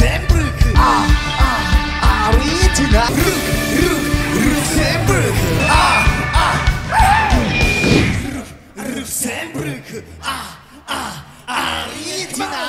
룩셈부르크 아리티나 룩셈부르크 룩셈부르크 아리티나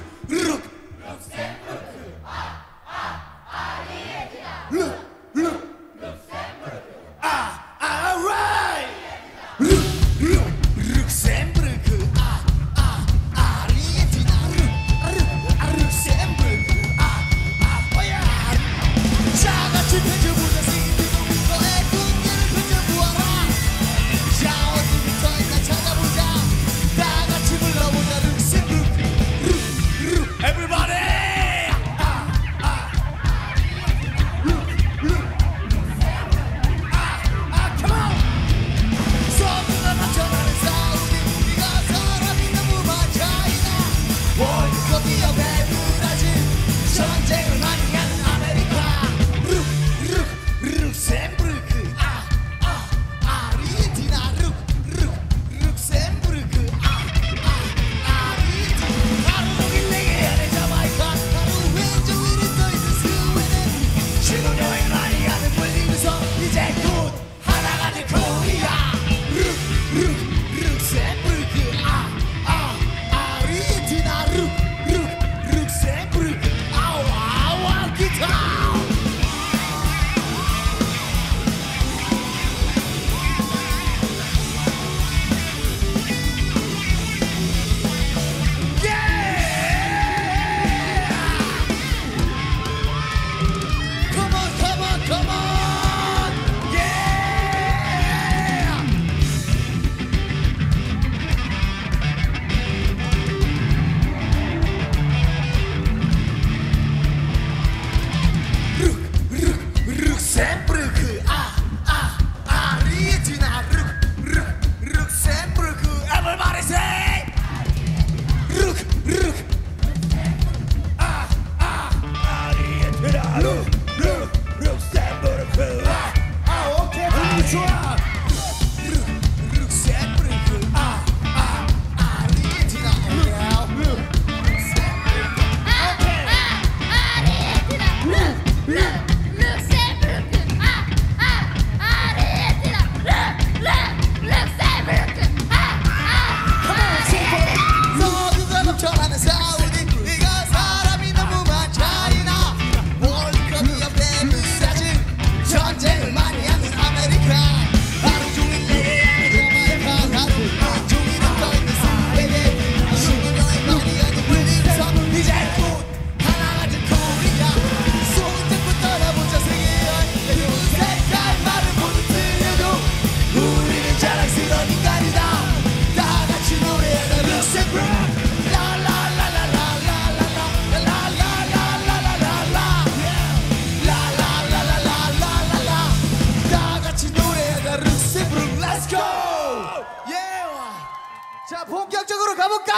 자, 본격적으로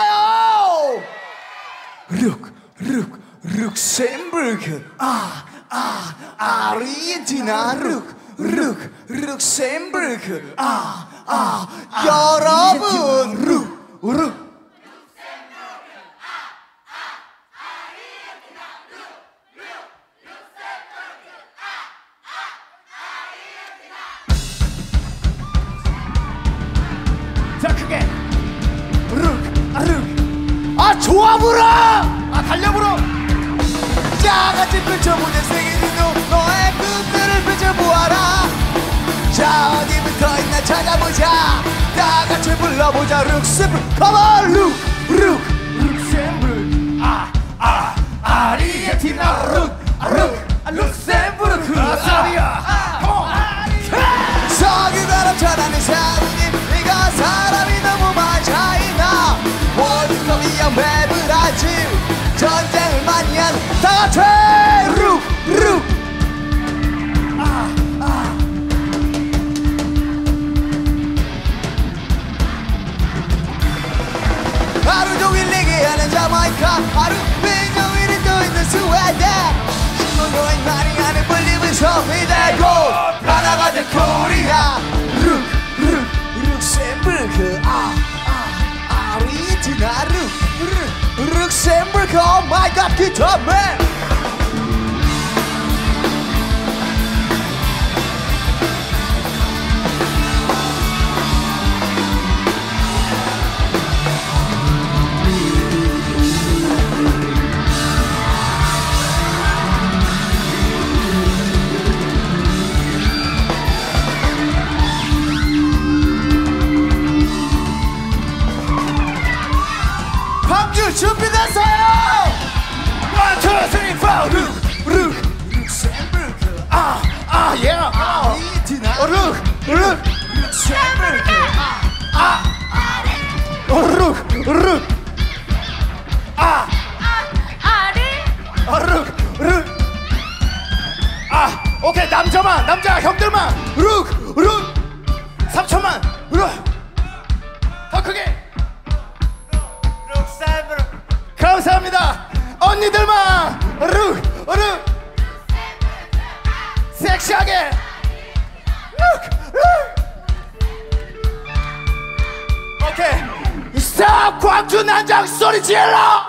가볼까요? 룩셈부르크 아르헨티나 룩셈부르크 여러분 자, 크게 좋아 불어! 달려불어! 자, 같이 펼쳐보자 세계는 너의 꿈들을 펼쳐보아라. 자, 어디부터 있나 찾아보자. 다 같이 불러보자. 룩셈부르크 컴온! 룩셈부르크 아르헨티나 룩셈부르크 아사리아 석유가람 전하는 사우님 이거 사람이 너무 많아이나 월드컵이야 매브라질 전쟁을 많이 하는 다같이 하루 종일 얘기하는 자마이카 하루 종일 또 있는 스웨덴 신문고인 많이 하는 불리면서 이대고 하나가 된 코리아 룩셈부르크 아르헨티나 룩셈부르크 오 마이 갓 기타맨 룩셈부르크 예. 아르헨티나 룩셈부르크 오케이 남자 형들만 룩 3초만 더 크게 룩셈부르크 감사합니다. 언니들만 룩 섹시하게 오케이 스탑. 광주 난장 소리 질러.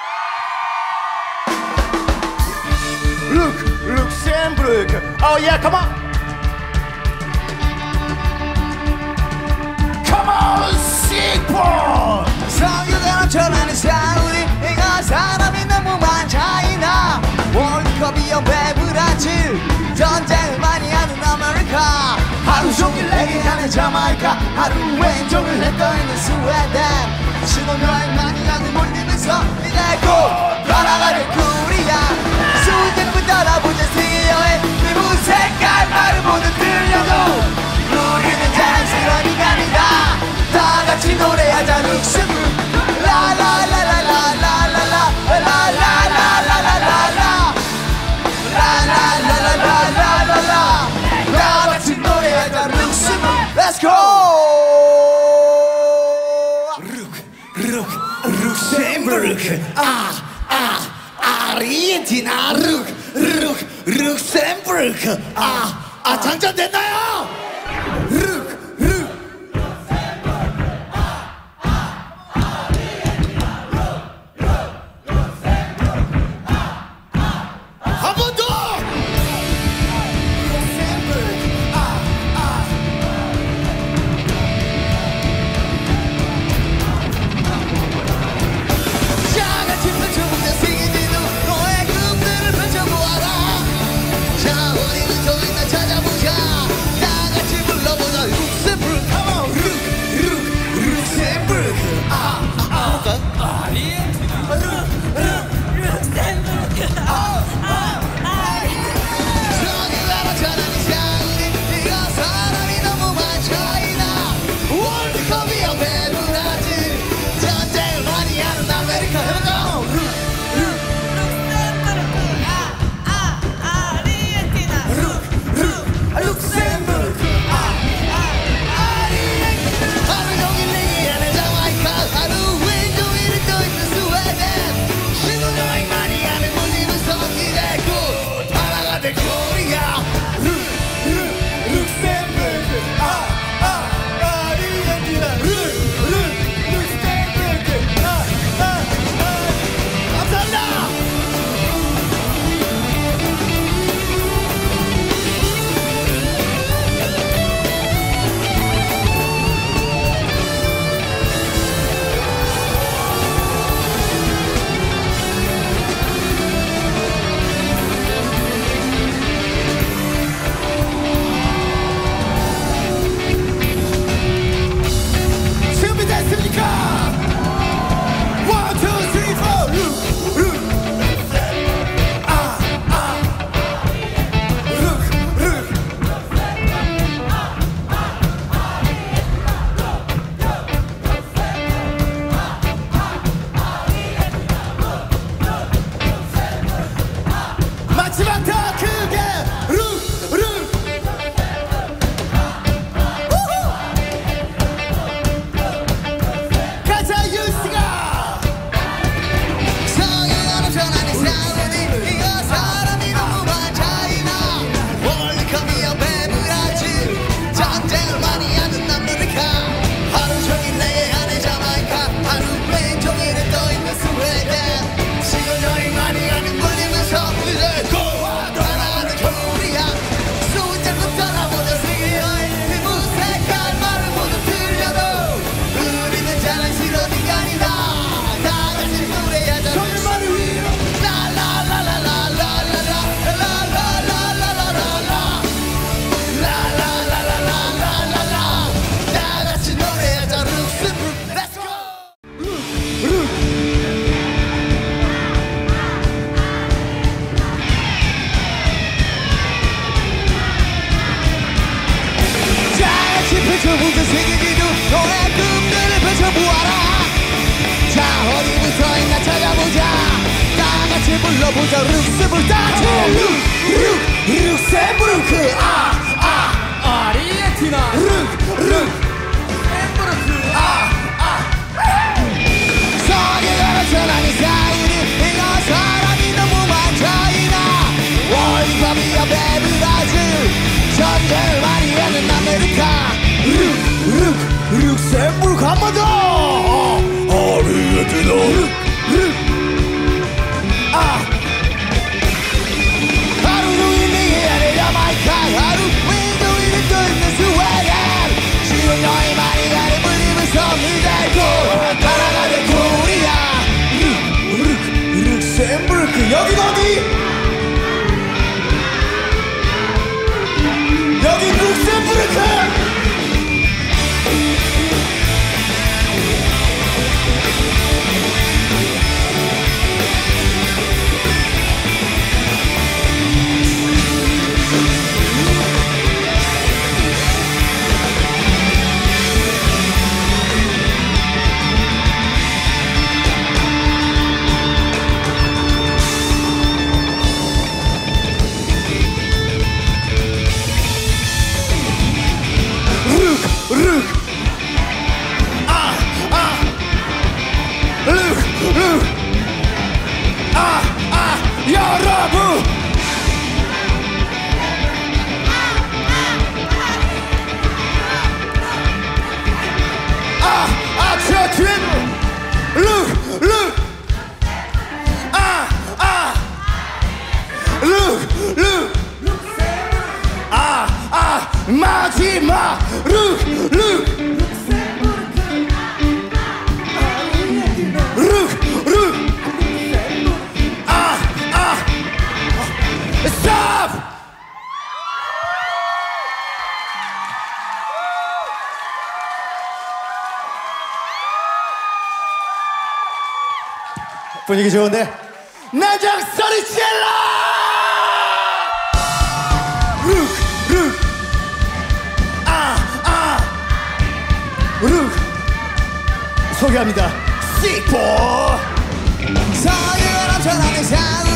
룩셈부르크 예 컴온 식폰 성유대로 전하는 사우디 이가 사람이 너무 많잖아. 월드컵이 연배 브라질 전쟁을 많이 하는 아메리카 하루 종일 얘기하는 자마이카 하루 왼종일 해떠있는 스웨덴 신혼여행 많이 가는 몰디면서 이대고 돌아가는 코리아 스웨덴을 따라보자 세계여행 피부 색깔 말을 모두 들려도 우리는 자연스러운 인간이다. 다 같이 노래하자 룩셈부르크 라라라라라라라라 라라라라라라라 라라라라라라라 다 같이 노래하자 룩셈부르크 Let's go 룩셈부르크 아르헨티나 룩셈부르크 장전됐나요? 한 번 더! 자같이 펼쳐보자 세계지도 너의 꿈들을 펼쳐보아라. 자 우리는 저 있나 찾아보자. 너의 꿈들을 펼쳐보아라. 자 어디부터 있나 찾아보자. 다같이 불러보자. 룩셈부르크 다같이 룩셈부르크 아르헨티나 서기가라 전하는 사이니 이거 사람이 너무 많자이나. 월드컵이야 베브라질 전쟁을 많이 하는 아메리카. 룩셈부르크 한 번 더. 아르헨티나. 하루 종일 내게 하는 야마이카. 하루 왼쪽에 떠있는 스웨덴. 지금 너희 많이 가는 불림을 섬이달고 하나가 된 코리아. 룩셈부르크 여긴 어디? 여긴 룩셈부르크. 여러분 저 뒤에 마지막 Stop! 분위기 좋은데 나장 소리 질러! 룩 소개합니다. C4 서기가라 전하는 사이니